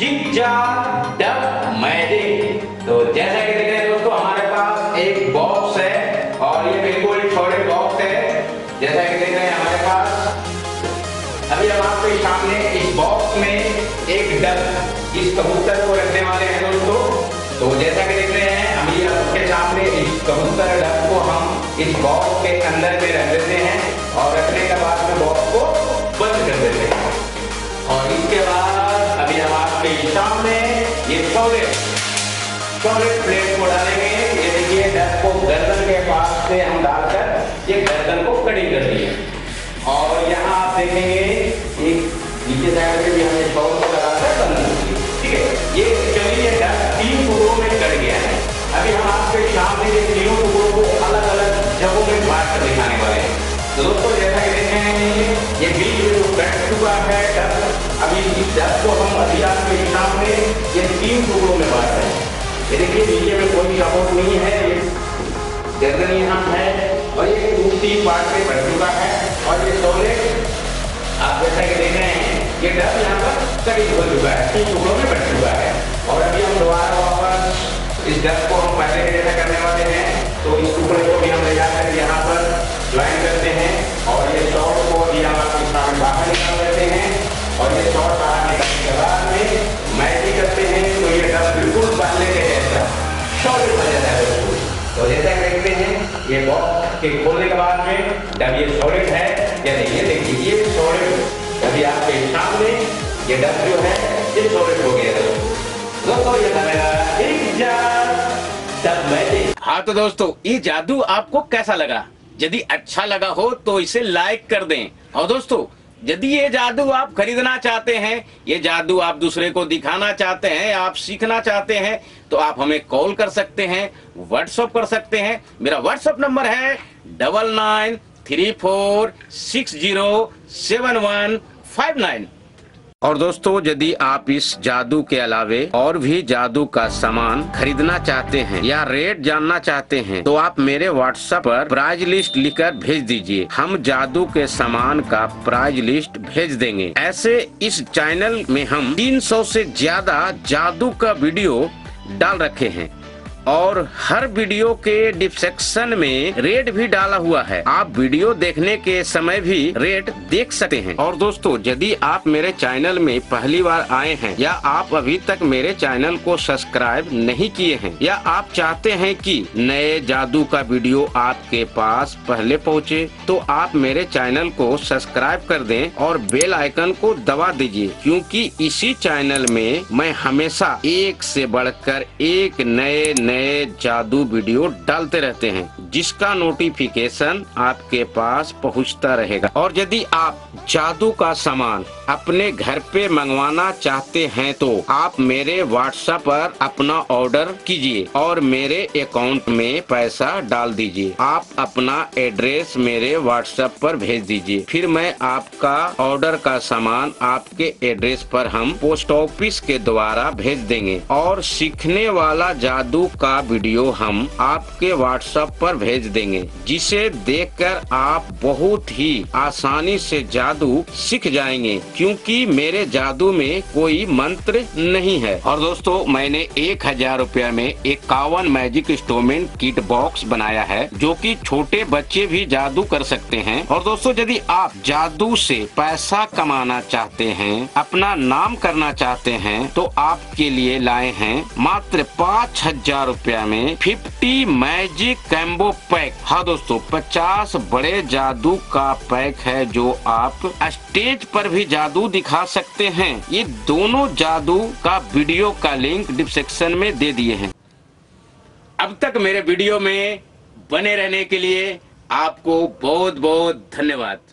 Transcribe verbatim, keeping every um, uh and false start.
जिग्जा dub magic. तो जैसा कि देख रहे हैं दोस्तों, हमारे पास एक बॉक्स है और ये बिल्कुल छोटे बॉक्स है। जैसा कि देख रहे हैं हमारे पास अभी हम आपके सामने इस बॉक्स में एक डब इस कबूतर को रखने वाले हैं दोस्तों। तो जैसा कि देख रहे हैं अभी आपके सामने इस कबूतर डब को हम इस बॉक्स के अंदर में रख देते हैं और रखने के बाद में बॉक्स को बंद कर देते हैं। और इसके बाद अभी हम आपके सामने ये सॉलिड सॉलिड प्लेट को डालेंगे। ये देखिए डब को गर्दन के पास से हम डालकर ये गर्दन को कड़ी कर दिए और यहाँ आप देखेंगे एक नीचे साइड में भी हमने सॉल को लगाकर बंद कर दिया। ठीक है, ये चलिए डब तीन टुकड़ों में कट गया है। अभी हम आपके सामने ये तीनों टुकड़ों को अलग अलग जगहों में बांट कर दिखाने वाले हैं। तो दोस्तों जैसा कि देखें ये बीच में जो कट चुका है डब, अभी इस डब को हम अभी आपके सामने ये तीन टुकड़ों में बांट रहे हैं। ये देखिए नीचे में कोई सपोर्ट नहीं है, ये गर्दन यहाँ है और ये तीन पार्ट में बढ़ चुका है। और ये सॉलिड आप जैसा कि देख रहे हैं ये डब यहाँ पर करीब हो चुका है, तीन टुकड़ों में बढ़ चुका है। और अभी हम दोबारा वापस इस डब को हम पहले के जैसा करने वाले हैं। तो इस टुकड़े को भी हम ले जाकर यहाँ पर ज्वाइन करते हैं और ये शॉर्ट को भी हम आपके सामने बाहर निकाल देते हैं। और ये शॉर्ट बाहर निकालने के बाद में मैजिक करते हैं तो ये डब बिल्कुल पहले के जैसा सॉलिड हो जाता है बिल्कुल। तो जैसा देखते हैं ये बॉक्स के खोलने के बाद में डब ये सॉलिड है या नहीं, ये देखिए ये सॉलिड अभी आपके सामने ये डब जो है ये सॉलिड हो गया है दोस्तों। ये था जिग्जा डब मैजिक। हाँ तो दोस्तों ये जादू आपको कैसा लगा? यदि अच्छा लगा हो तो इसे लाइक कर दें। और दोस्तों यदि ये जादू आप खरीदना चाहते हैं, ये जादू आप दूसरे को दिखाना चाहते हैं, आप सीखना चाहते हैं, तो आप हमें कॉल कर सकते हैं, व्हाट्सएप कर सकते हैं। मेरा व्हाट्सएप नंबर है double nine three four six zero seven one five nine. और दोस्तों यदि आप इस जादू के अलावे और भी जादू का सामान खरीदना चाहते हैं या रेट जानना चाहते हैं तो आप मेरे व्हाट्सएप पर प्राइस लिस्ट लिखकर भेज दीजिए। हम जादू के सामान का प्राइस लिस्ट भेज देंगे। ऐसे इस चैनल में हम तीन सौ से ज्यादा जादू का वीडियो डाल रखे हैं और हर वीडियो के डिस्क्रिप्शन में रेट भी डाला हुआ है। आप वीडियो देखने के समय भी रेट देख सकते हैं। और दोस्तों यदि आप मेरे चैनल में पहली बार आए हैं या आप अभी तक मेरे चैनल को सब्सक्राइब नहीं किए हैं या आप चाहते हैं कि नए जादू का वीडियो आपके पास पहले पहुंचे, तो आप मेरे चैनल को सब्सक्राइब कर दें और बेल आइकन को दबा दीजिए, क्योंकि इसी चैनल में मैं हमेशा एक से बढ़कर एक नए नए जादू वीडियो डालते रहते हैं जिसका नोटिफिकेशन आपके पास पहुंचता रहेगा। और यदि आप जादू का सामान अपने घर पे मंगवाना चाहते हैं तो आप मेरे व्हाट्सएप पर अपना ऑर्डर कीजिए और मेरे अकाउंट में पैसा डाल दीजिए। आप अपना एड्रेस मेरे व्हाट्सएप पर भेज दीजिए, फिर मैं आपका ऑर्डर का सामान आपके एड्रेस पर हम पोस्ट ऑफिस के द्वारा भेज देंगे और सीखने वाला जादू का वीडियो हम आपके व्हाट्सएप पर भेज देंगे, जिसे देखकर आप बहुत ही आसानी से जादू सीख जाएंगे, क्योंकि मेरे जादू में कोई मंत्र नहीं है। और दोस्तों मैंने एक हजार रुपया में इक्यावन मैजिक इंस्ट्रूमेंट किट बॉक्स बनाया है जो कि छोटे बच्चे भी जादू कर सकते हैं। और दोस्तों यदि आप जादू से पैसा कमाना चाहते हैं, अपना नाम करना चाहते हैं, तो आपके लिए लाए हैं मात्र पाँच हजार रुपया में फिफ्टी मैजिक कैम्बो पैक। हाँ दोस्तों पचास बड़े जादू का पैक है जो आप स्टेज पर भी जादू दिखा सकते हैं। ये दोनों जादू का वीडियो का लिंक डिस्क्रिप्शन में दे दिए हैं। अब तक मेरे वीडियो में बने रहने के लिए आपको बहुत बहुत धन्यवाद।